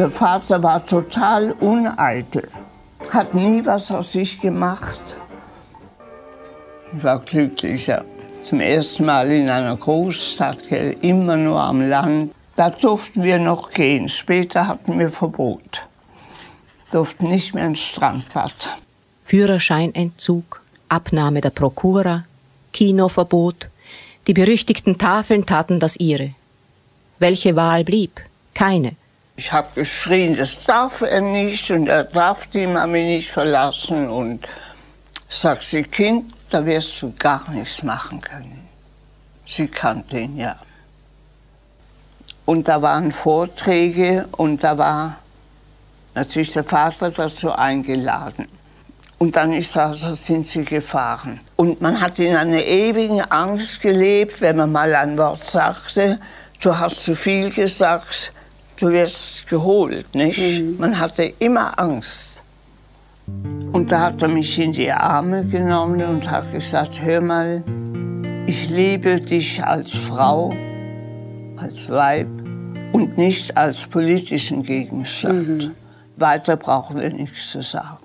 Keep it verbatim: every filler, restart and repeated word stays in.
Der Vater war total uneitel, hat nie was aus sich gemacht. Ich war glücklicher. Zum ersten Mal in einer Großstadt, immer nur am Land. Da durften wir noch gehen. Später hatten wir Verbot. Durften nicht mehr ins Strandbad. Führerscheinentzug, Abnahme der Prokura, Kinoverbot. Die berüchtigten Tafeln taten das ihre. Welche Wahl blieb? Keine. Ich habe geschrien, das darf er nicht und er darf die Mami nicht verlassen. Und sagt sie, Kind, da wirst du gar nichts machen können. Sie kannte ihn ja. Und da waren Vorträge und da war natürlich der Vater dazu eingeladen. Und dann ist also, sind sie gefahren. Und man hat in einer ewigen Angst gelebt, wenn man mal ein Wort sagte, du hast zu viel gesagt, du wirst geholt, nicht? Mhm. Man hatte immer Angst. Und da hat er mich in die Arme genommen und hat gesagt, hör mal, ich liebe dich als Frau, als Weib und nicht als politischen Gegenstand. Mhm. Weiter brauchen wir nichts zu sagen.